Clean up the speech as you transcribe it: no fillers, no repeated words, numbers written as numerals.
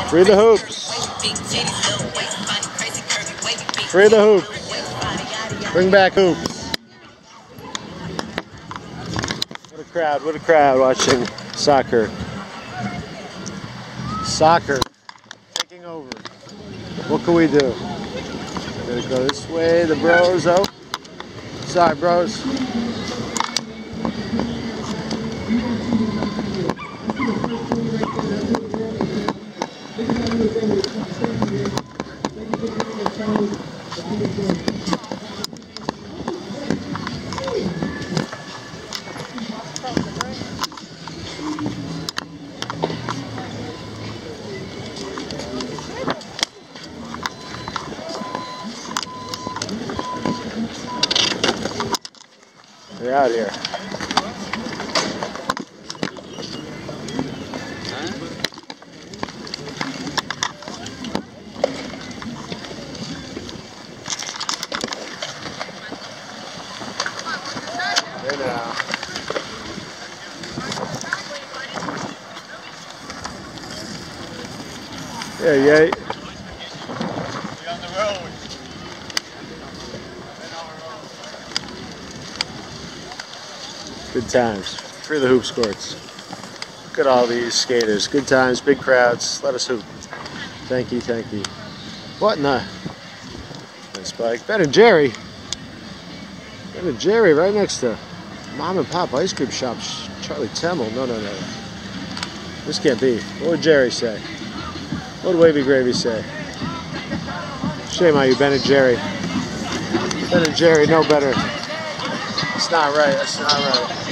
Free the hoops. Free the hoops. Bring back hoops. What a crowd watching soccer. Soccer taking over. What can we do? We're gonna go this way, the bros. Oh, sorry, bros. They're out here. There now. Yeah, yeah. We're on the road. Good times. Free the hoops courts. Look at all these skaters. Good times, big crowds. Let us hoop. Thank you, thank you. What in the? Nice bike. Ben and Jerry. Ben and Jerry right next to Mom and Pop Ice Cream Shop. Charlie Temmel. No, no, no. This can't be. What would Jerry say? What would Wavy Gravy say? Shame on you, Ben and Jerry. Ben and Jerry know better. It's not right. That's not right.